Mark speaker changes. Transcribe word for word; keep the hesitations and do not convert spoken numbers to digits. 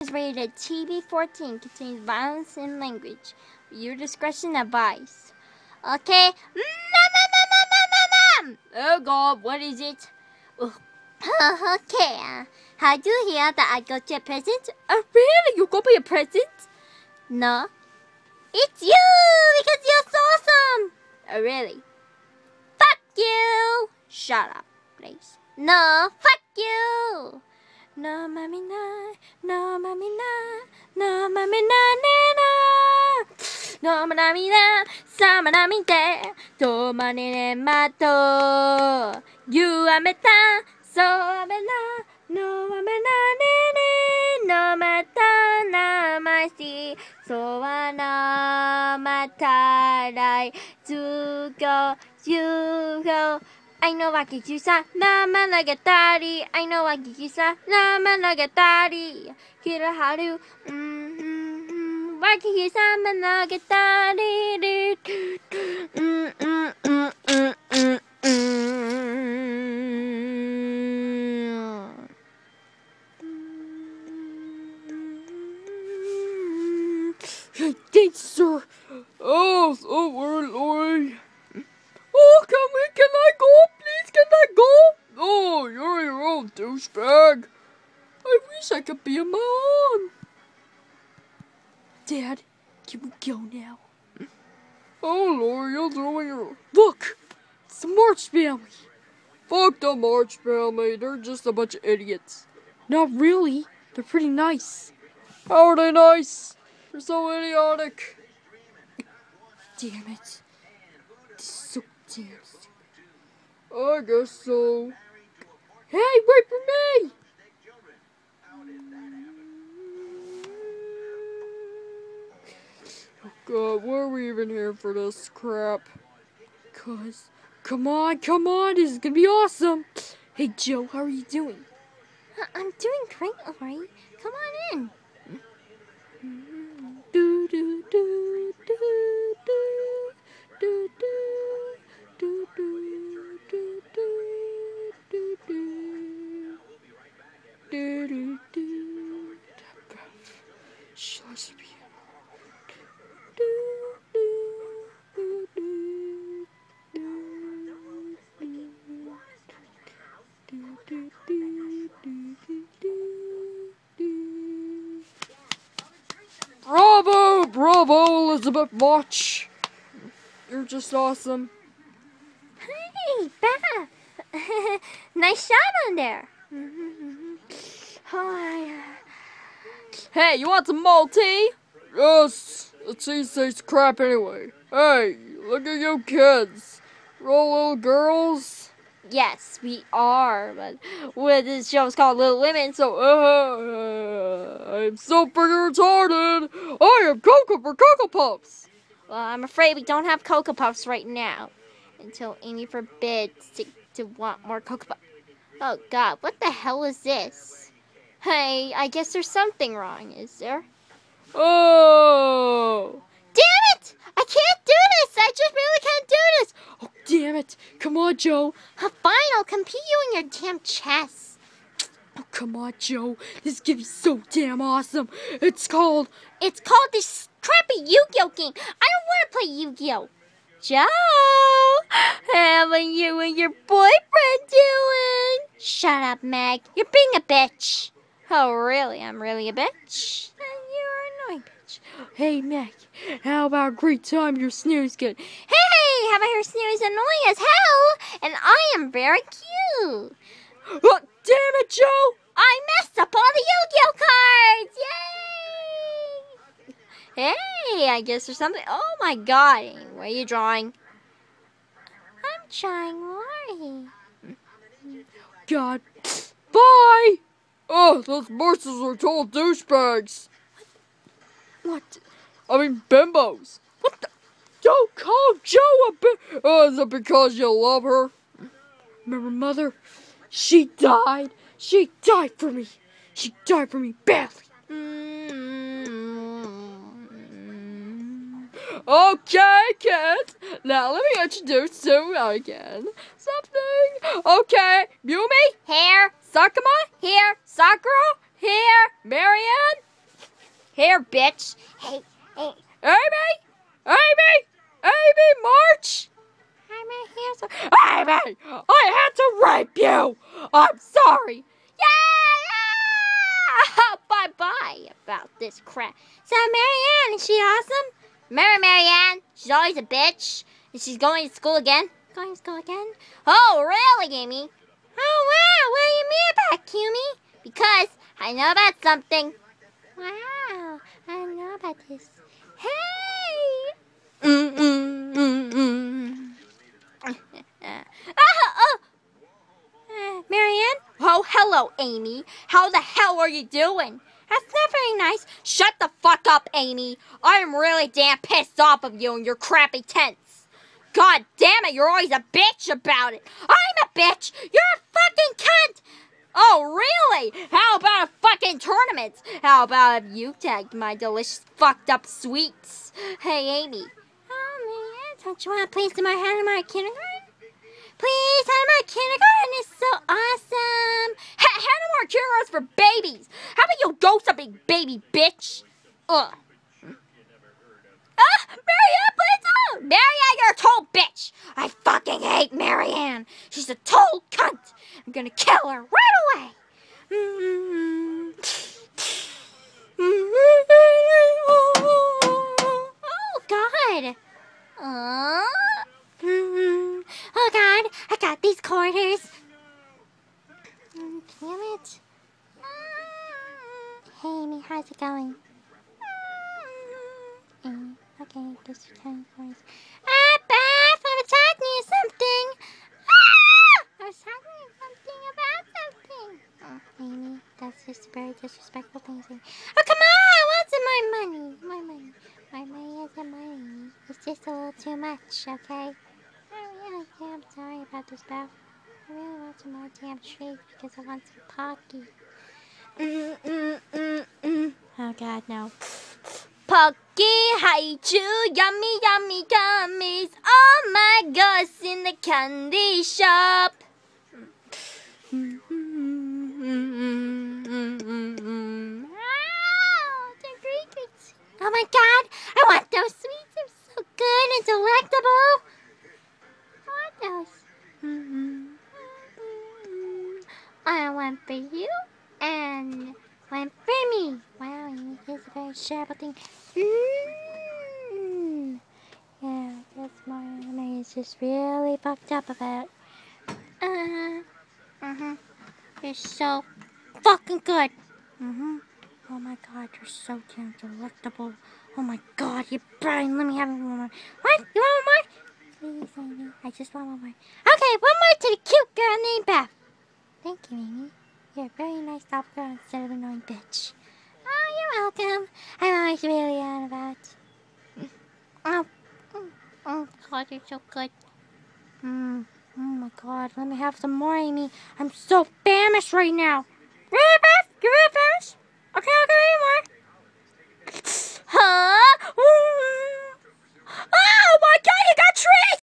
Speaker 1: is rated T V fourteen, contains violence and language. Your discretion advised. Okay? Oh God, what is it? Oh. Okay, uh, how do you hear that I got you a present? Oh, really? You got me a present? No. It's you, because you're so awesome. Oh, really? Fuck you. Shut up, please. No, fuck you. No, mommy, no. No, mommy, no. No, mommy, no, no, no. No, mommy, no. Sama, mommy, de. Do, money, ne, mato. You are meta. So, I'm na. No, I'm na, ne, ne. No, mata, na, my see. So, I'm na, mata, I. To go, you go. I know I can use that. Lama like a daddy. I know I can use that. Lama like a daddy. Kira haru. Mm-hmm. Why can you summon like a daddy? Mm-mm-mm-mm-mm-mm.
Speaker 2: Thanks, sir. Oh, so we're Lord. Oh, can we, can I go? Please, can I go? Oh, you're your old douchebag. I wish I could be a mom. Dad, can we go now? Oh, Lord, you're throwing your... Look, it's the March family. Fuck the March family. They're just a bunch of idiots. Not really. They're pretty nice. How are they nice? They're so idiotic. Damn it. This is so damn stupid. I guess so. Hey, wait for me! Oh God, why are we even here for this crap? Cause, come on, come on, this is gonna be awesome. Hey Joe, how are you doing?
Speaker 1: I'm doing great, alright. Come on in.
Speaker 2: Do do do do do do do do do do do do do do do. Shh, let's be. Do do do do do do do do do do. Bravo, bravo, Elizabeth Watch. You're just awesome.
Speaker 1: Hey, Beth. Nice shot on there. Oh,
Speaker 2: Hey, you want some Malty? Yes, the cheese tastes crap anyway. Hey, look at you kids. You're all little girls.
Speaker 1: yes, we are, but well, this show's called Little Women, so
Speaker 2: Uh, I'm so freaking retarded. I am Cocoa for Cocoa Puffs.
Speaker 1: well, I'm afraid we don't have Cocoa Puffs right now, until Amy forbids to, to want more Cocoa Puffs. Oh God, what the hell is this? Hey, I guess there's something wrong, is there?
Speaker 2: Oh.
Speaker 1: Damn it! I can't do this! I just really can't do this!
Speaker 2: Oh, damn it. Come on, Joe.
Speaker 1: Uh, fine, I'll compete you in your damn chess.
Speaker 2: Oh, come on, Joe. This is gonna be so damn awesome. It's called...
Speaker 1: It's called this crappy Yu-Gi-Oh game. I don't want to play Yu-Gi-Oh. Joe, how are you and your boyfriend doing? Shut up, Meg. You're being a bitch. Oh, really? I'm really a bitch? Then you're annoying bitch.
Speaker 2: Hey, Meg, how about a great time your snooze good?
Speaker 1: Hey, have I heard Snooze annoying as hell? And I am very cute.
Speaker 2: Oh, damn it, Joe!
Speaker 1: I messed up all the Yu-Gi-Oh cards! Yay! Hey, I guess there's something. Oh my God! Amy, what are you drawing? I'm drawing Lori.
Speaker 2: God. Bye! Oh, those morsels are total douchebags. What? I mean, bimbos. What the? Don't call Joe a bim. Oh, is it because you love her? Remember, Mother? She died. She died for me. She died for me badly. Okay, kids. Now let me introduce you again. Something. Okay, Yumi.
Speaker 1: Here,
Speaker 2: Sakuma.
Speaker 1: here,
Speaker 2: Sakura.
Speaker 1: here,
Speaker 2: Marianne.
Speaker 1: here, bitch. Hey, hey.
Speaker 2: Amy! Amy! Amy March!
Speaker 1: I'm right here. So
Speaker 2: Amy! I had to rape you! I'm sorry!
Speaker 1: yeah! Bye-bye about this crap. So, Marianne, is she awesome? Remember Marianne? She's always a bitch. And she's going to school again? Going to school again? Oh, really, Amy? Oh, wow. What do you mean about Kumi? Because I know about something. Wow. I don't know about this. Hey! Mm-mm-mm-mm. uh, oh. uh, Marianne? Oh, hello, Amy. How the hell are you doing? That's not very nice. Shut the fuck up, Amy. I am really damn pissed off of you and your crappy tents. God damn it, you're always a bitch about it. I'm a bitch. You're a fucking cunt. Oh, really? How about a fucking tournament? How about if you tagged my delicious fucked up sweets? Hey, Amy. Oh, man. Don't you want to please do my hand in my kindergarten? Please, Hanamar Kindergarten is so awesome. Ha Hanamar Kindergarten is for babies. How about you go something, baby bitch? Ugh. Ah, Marianne, please don't. Marianne, you're a total bitch. I fucking hate Marianne. She's a total cunt. I'm gonna kill her right away. Oh, God. Aww. Mm-hmm. Oh, God, I got these quarters. Mm, damn it. Mm. Hey, Amy, how's it going? Mm. Okay, just ten quarters. Ah, Beth, I was talking to you something. Ah! I was talking to you something about something. Oh, Amy, that's just a very disrespectful thing to say. Oh, come on, what's in my money? My money. My money isn't money. It's just a little too much, okay? Oh, yeah, I'm sorry about this, Beth. I really want some more damn treat because I want some Pocky. Mm, mm, mm, mm. Oh, God, no. Pocky, Haichu, yummy, yummy gummies. Oh, my gosh, in the candy shop. Mm, mm, mm, mm, mm, mm. Oh, they're great treats. Oh, my God, I want those sweets. They're so good and delectable. Mm-hmm. I went for you and went for me. Wow, it's a very shareable thing. Mm-hmm. Yeah, that's my memory is just really fucked up about it. Uh-huh. Uh-huh. You're so fucking good. Mm-hmm. Oh my God, you're so damn delectable. Oh my God, you Brian, let me have one more. What? You want one more? Please, Amy. I just want one more. Okay, one more to the cute girl named Beth. Thank you, Amy. You're a very nice soft girl instead of an annoying bitch. Oh, you're welcome. I'm always really on about. Oh, oh, oh, God, you're so good. Mm. Oh my God, let me have some more, Amy. I'm so famished right now.